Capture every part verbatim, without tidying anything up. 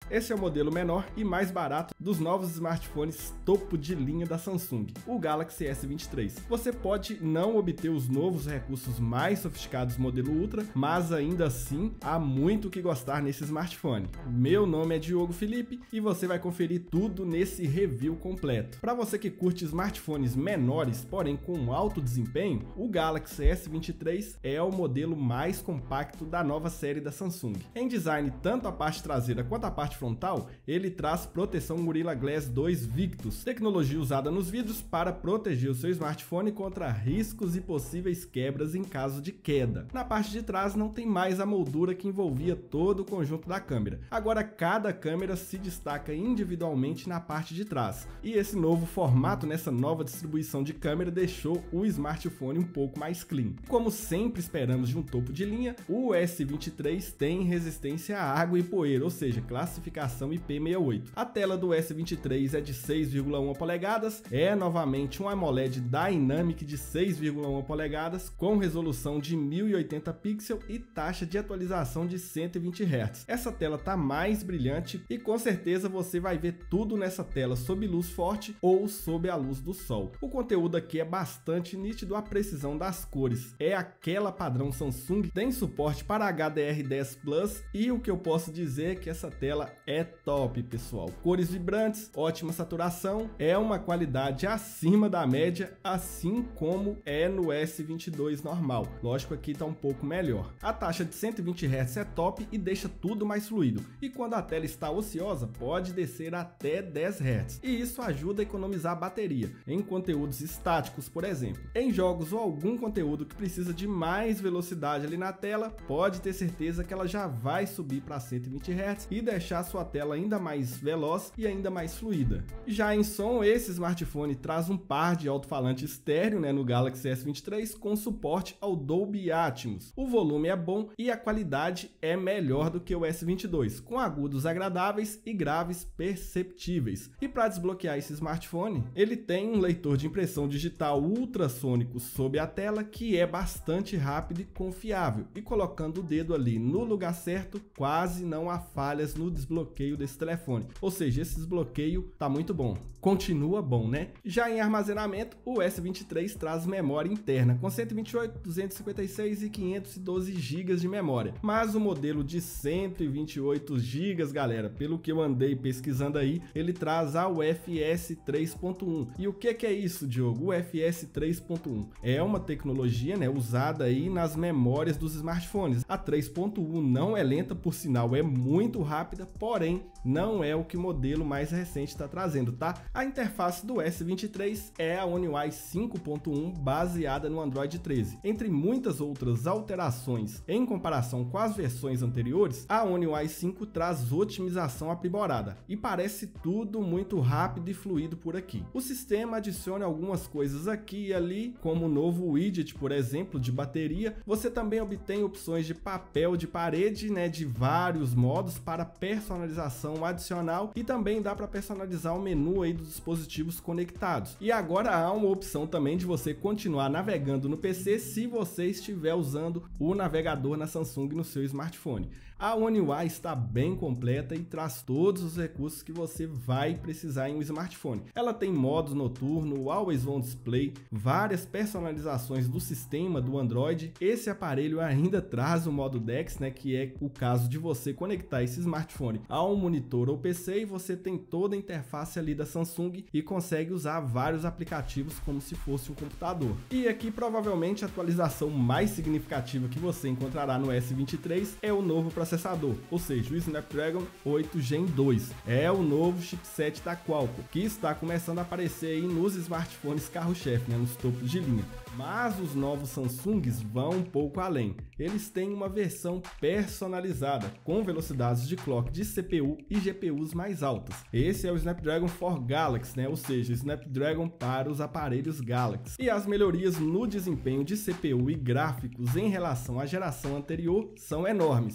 Esse é o modelo menor e mais barato dos novos smartphones topo de linha da Samsung, o Galaxy S vinte e três. Você pode não obter os novos recursos mais sofisticados modelo Ultra, mas ainda assim há muito o que gostar nesse smartphone. Meu nome é Diogo Felipe e você vai conferir tudo nesse review completo. Para você que curte smartphones menores, porém com alto desempenho, o Galaxy S vinte e três é o modelo mais compacto da nova série da Samsung. Em design, tanto a parte traseira quanto a parte frontal, ele traz proteção Gorilla Glass dois Victus, tecnologia usada nos vidros para proteger o seu smartphone contra riscos e possíveis quebras em caso de queda. Na parte de trás não tem mais a moldura que envolvia todo o conjunto da câmera. Agora cada câmera se destaca individualmente na parte de trás. E esse novo formato nessa nova distribuição de câmera deixou o smartphone um pouco mais clean. Como sempre esperamos de um topo de linha, o S vinte e três tem resistência à água e poeira, ou seja, classificação I P sessenta e oito. A tela do S vinte e três é de seis vírgula um polegadas, é novamente um AMOLED Dynamic de seis vírgula um polegadas com resolução de mil e oitenta pixels e taxa de atualização de cento e vinte hertz. Essa tela tá mais brilhante e com certeza você vai ver tudo nessa tela sob luz forte ou sob a luz do sol. O conteúdo aqui é bastante nítido, a precisão das cores é aquela padrão Samsung, tem suporte para H D R dez Plus e o que eu posso dizer é que essa tela é top, pessoal. Cores vibrantes, ótima saturação, é uma qualidade acima da média, assim como é no S vinte e dois normal. Lógico, aqui tá um pouco melhor. A taxa de cento e vinte hertz é top e deixa tudo mais fluido. E quando a tela está ociosa, pode descer até dez hertz. E isso ajuda a economizar a bateria, em conteúdos estáticos, por exemplo. Em jogos ou algum conteúdo que precisa de mais velocidade ali na tela, pode ter certeza que ela já vai subir para cento e vinte hertz e deixar sua tela ainda mais veloz e ainda mais fluida. Já em som, esse smartphone traz um par de alto-falante estéreo, né, no Galaxy S vinte e três com suporte ao Dolby Atmos. O volume é bom e a qualidade é melhor do que o S vinte e dois, com agudos agradáveis e graves perceptíveis. E para desbloquear esse smartphone, ele tem um leitor de impressão digital ultrassônico sob a tela que é bastante rápido e confiável, e colocando o dedo ali no lugar certo, quase não há falhas no desbloqueio desse telefone. Ou seja, esse desbloqueio tá muito bom. Continua bom, né? Já em armazenamento, o S vinte e três traz memória interna com cento e vinte e oito, duzentos e cinquenta e seis e quinhentos e doze gigas de memória. Mas o modelo de cento e vinte e oito gigas, galera, pelo que eu andei pesquisando aí, ele traz a U F S três ponto um. E o que que é isso, Diogo? O U F S três ponto um é uma tecnologia, né, usada aí nas memórias dos smartphones. A três ponto um não é lenta, por sinal, é muito rápida, porém não é o que o modelo mais recente está trazendo, tá? A interface do S vinte e três é a One U I cinco ponto um baseada no Android treze. Entre muitas outras alterações em comparação com as versões anteriores, a One U I cinco traz otimização aprimorada e parece tudo muito rápido e fluido por aqui. O sistema adiciona algumas coisas aqui e ali, como o novo widget, por exemplo, de bateria. Você também obtém opções de papel de parede, né, de vários modos para personalização adicional, e também dá para personalizar o menu aí dos dispositivos conectados. E agora há uma opção também de você continuar navegando no P C se você estiver usando o navegador na Samsung no seu smartphone. A One U I está bem completa e traz todos os recursos que você vai precisar em um smartphone. Ela tem modos noturno, Always On Display, várias personalizações do sistema do Android. Esse aparelho ainda traz o modo DeX, né, que é o caso de você conectar esse smartphone a um monitor ou P C e você tem toda a interface ali da Samsung e consegue usar vários aplicativos como se fosse um computador. E aqui provavelmente a atualização mais significativa que você encontrará no S vinte e três é o novo processador, ou seja, o Snapdragon oito Gen dois. É o novo chipset da Qualcomm, que está começando a aparecer aí nos smartphones carro-chefe, né, nos topos de linha. Mas os novos Samsungs vão um pouco além. Eles têm uma versão personalizada, com velocidades de clock de C P U e G P Us mais altas. Esse é o Snapdragon for Galaxy, né? Ou seja, Snapdragon para os aparelhos Galaxy. E as melhorias no desempenho de C P U e gráficos em relação à geração anterior são enormes. E além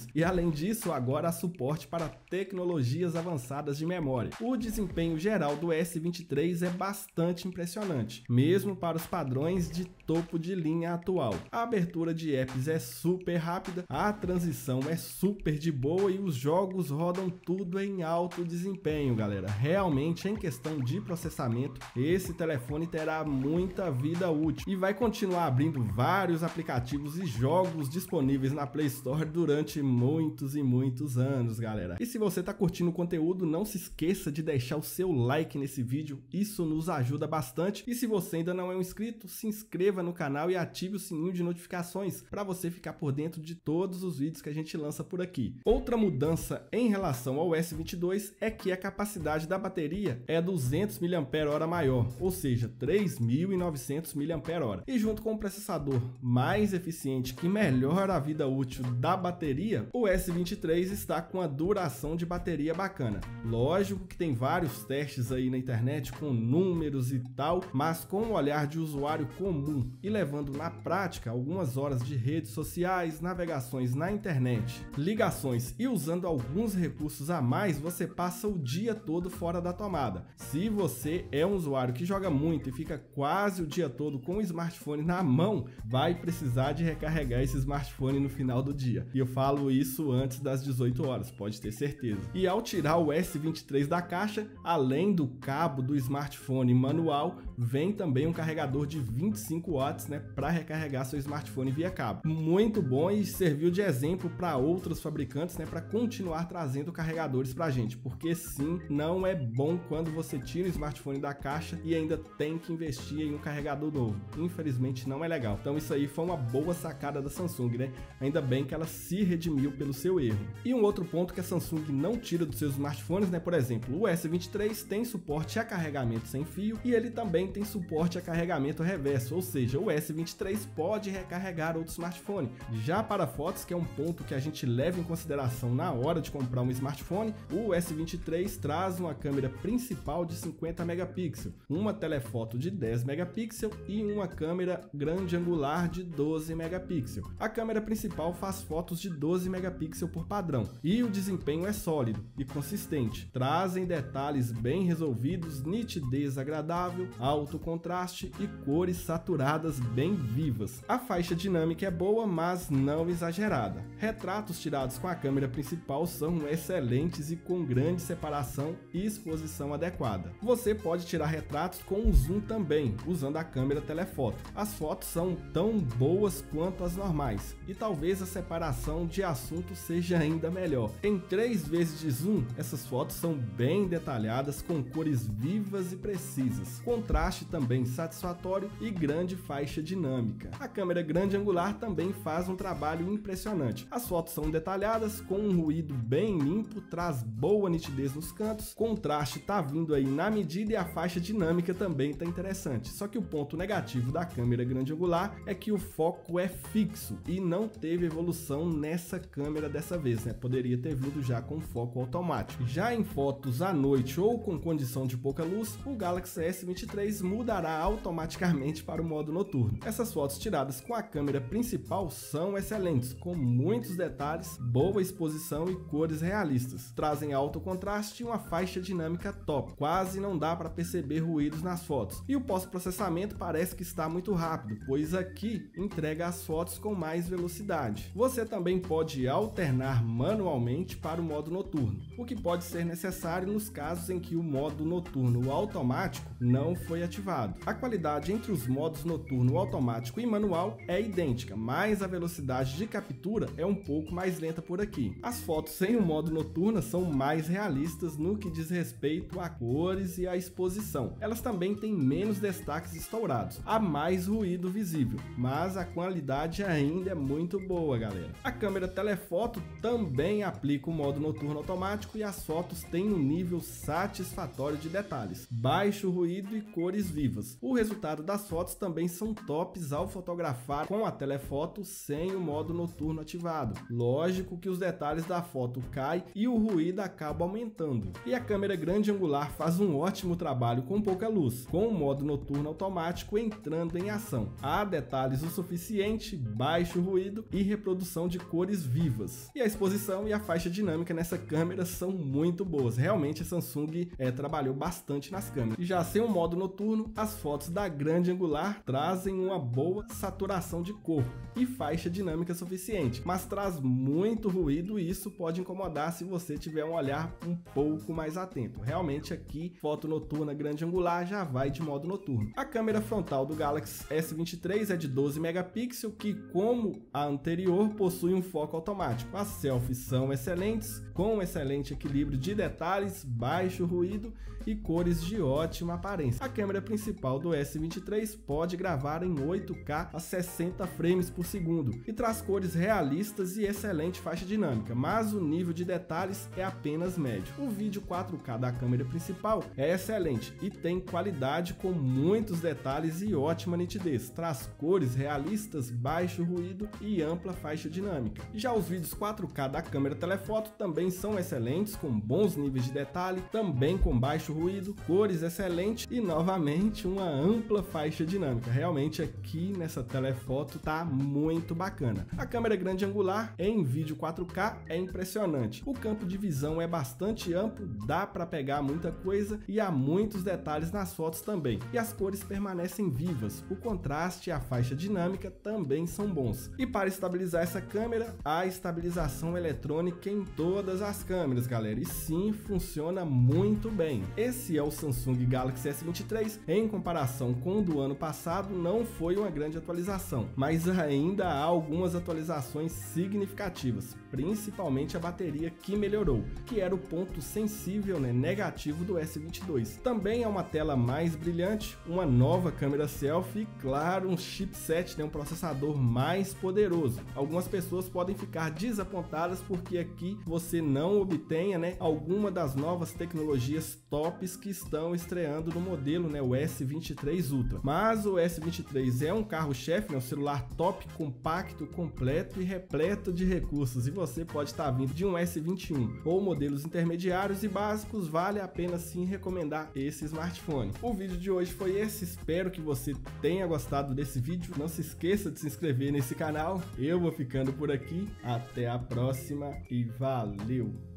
Além disso, agora há suporte para tecnologias avançadas de memória. O desempenho geral do S vinte e três é bastante impressionante, mesmo para os padrões de topo de linha atual. A abertura de apps é super rápida, a transição é super de boa e os jogos rodam tudo em alto desempenho, galera. Realmente, em questão de processamento, esse telefone terá muita vida útil e vai continuar abrindo vários aplicativos e jogos disponíveis na Play Store durante muitos e muitos anos, galera. E se você tá curtindo o conteúdo, não se esqueça de deixar o seu like nesse vídeo, isso nos ajuda bastante. E se você ainda não é um inscrito, se inscreva no canal e ative o sininho de notificações para você ficar por dentro de todos os vídeos que a gente lança por aqui. Outra mudança em relação ao S vinte e dois é que a capacidade da bateria é duzentos miliampères-hora maior, ou seja, três mil e novecentos miliampères-hora. E junto com o processador mais eficiente que melhora a vida útil da bateria, o S vinte e três está com a duração de bateria bacana. Lógico que tem vários testes aí na internet com números e tal, mas com o olhar de usuário comum e levando na prática algumas horas de redes sociais, navegações na internet, ligações e usando alguns recursos a mais, você passa o dia todo fora da tomada. Se você é um usuário que joga muito e fica quase o dia todo com o smartphone na mão, vai precisar de recarregar esse smartphone no final do dia. E eu falo isso antes das dezoito horas, pode ter certeza. E ao tirar o S vinte e três da caixa, além do cabo do smartphone manual, vem também um carregador de vinte e cinco watts, né, para recarregar seu smartphone via cabo. Muito bom e serviu de exemplo para outros fabricantes, né, para continuar trazendo carregadores pra gente, porque sim, não é bom quando você tira o smartphone da caixa e ainda tem que investir em um carregador novo. Infelizmente não é legal. Então isso aí foi uma boa sacada da Samsung, né? Ainda bem que ela se redimiu pelo seu erro. E um outro ponto que a Samsung não tira dos seus smartphones, né? Por exemplo, o S vinte e três tem suporte a carregamento sem fio e ele também tem suporte a carregamento reverso, ou seja, o S vinte e três pode recarregar outro smartphone. Já para fotos, que é um ponto que a gente leva em consideração na hora de comprar um smartphone, o S vinte e três traz uma câmera principal de cinquenta megapixels, uma telefoto de dez megapixels e uma câmera grande angular de doze megapixels. A câmera principal faz fotos de doze megapixels por padrão e o desempenho é sólido e consistente. Trazem detalhes bem resolvidos, nitidez agradável, alto contraste e cores saturadas bem vivas. A faixa dinâmica é boa, mas não exagerada. Retratos tirados com a câmera principal são excelentes e com grande separação e exposição adequada. Você pode tirar retratos com um zoom também, usando a câmera telefoto. As fotos são tão boas quanto as normais e talvez a separação de assunto seja ainda melhor. Em três vezes de zoom, essas fotos são bem detalhadas, com cores vivas e precisas, contraste também satisfatório e grande faixa dinâmica. A câmera grande angular também faz um trabalho impressionante. As fotos são detalhadas, com um ruído bem limpo, traz boa nitidez nos cantos, contraste tá vindo aí na medida e a faixa dinâmica também tá interessante. Só que o ponto negativo da câmera grande angular é que o foco é fixo e não teve evolução nessa câmera dessa vez, né? Poderia ter vindo já com foco automático. Já em fotos à noite ou com condição de pouca luz, o Galaxy S vinte e três mudará automaticamente para o modo noturno. Essas fotos tiradas com a câmera principal são excelentes, com muitos detalhes, boa exposição e cores realistas. Trazem alto contraste e uma faixa dinâmica top. Quase não dá para perceber ruídos nas fotos. E o pós-processamento parece que está muito rápido, pois aqui entrega as fotos com mais velocidade. Você também pode alternar manualmente para o modo noturno, o que pode ser necessário nos casos em que o modo noturno automático não foi ativado. A qualidade entre os modos noturno, automático e manual é idêntica, mas a velocidade de captura é um pouco mais lenta por aqui. As fotos sem o modo noturno são mais realistas no que diz respeito a cores e a exposição. Elas também têm menos destaques estourados, há mais ruído visível, mas a qualidade ainda é muito boa, galera. A câmera telefoto também aplica o modo noturno automático e as fotos têm um nível satisfatório de detalhes, baixo ruído e cores cores vivas. O resultado das fotos também são tops ao fotografar com a telefoto sem o modo noturno ativado. Lógico que os detalhes da foto caem e o ruído acaba aumentando. E a câmera grande angular faz um ótimo trabalho com pouca luz, com o modo noturno automático entrando em ação. Há detalhes o suficiente, baixo ruído e reprodução de cores vivas. E a exposição e a faixa dinâmica nessa câmera são muito boas. Realmente a Samsung é, trabalhou bastante nas câmeras. E já sem o modo noturno, as fotos da grande angular trazem uma boa saturação de cor e faixa dinâmica suficiente, mas traz muito ruído e isso pode incomodar se você tiver um olhar um pouco mais atento. Realmente aqui, foto noturna grande angular já vai de modo noturno. A câmera frontal do Galaxy S vinte e três é de doze megapixels, que como a anterior possui um foco automático. As selfies são excelentes, com um excelente equilíbrio de detalhes, baixo ruído e cores de ótima aparência. A câmera principal do S vinte e três pode gravar em oito K a sessenta frames por segundo e traz cores realistas e excelente faixa dinâmica, mas o nível de detalhes é apenas médio. O vídeo quatro K da câmera principal é excelente e tem qualidade com muitos detalhes e ótima nitidez, traz cores realistas, baixo ruído e ampla faixa dinâmica. Já os vídeos quatro K da câmera telefoto também são excelentes, com bons níveis de detalhe, também com baixo ruído, cores excelentes e novamente uma ampla faixa dinâmica. Realmente aqui nessa telefoto tá muito bacana. A câmera grande angular em vídeo quatro K é impressionante. O campo de visão é bastante amplo, dá para pegar muita coisa e há muitos detalhes nas fotos também. E as cores permanecem vivas, o contraste e a faixa dinâmica também são bons. E para estabilizar essa câmera, há estabilização eletrônica em todas as câmeras, galera, e sim, funciona muito bem. Esse é o Samsung Galaxy S vinte e três, em comparação com o do ano passado, não foi uma grande atualização, mas ainda há algumas atualizações significativas, principalmente a bateria que melhorou, que era o ponto sensível, né, negativo do S vinte e dois. Também é uma tela mais brilhante, uma nova câmera selfie e, claro, um chipset, né, um processador mais poderoso. Algumas pessoas podem ficar desapontadas porque aqui você não obtenha, né, alguma das novas tecnologias tops que estão estreando no modelo, né, o S vinte e três Ultra. Mas o S vinte e três é um carro-chefe, né, um celular top, compacto, completo e repleto de recursos, e você pode estar vindo de um S vinte e um ou modelos intermediários e básicos, vale a pena sim recomendar esse smartphone. O vídeo de hoje foi esse, espero que você tenha gostado desse vídeo. Não se esqueça de se inscrever nesse canal. Eu vou ficando por aqui, até a próxima e valeu!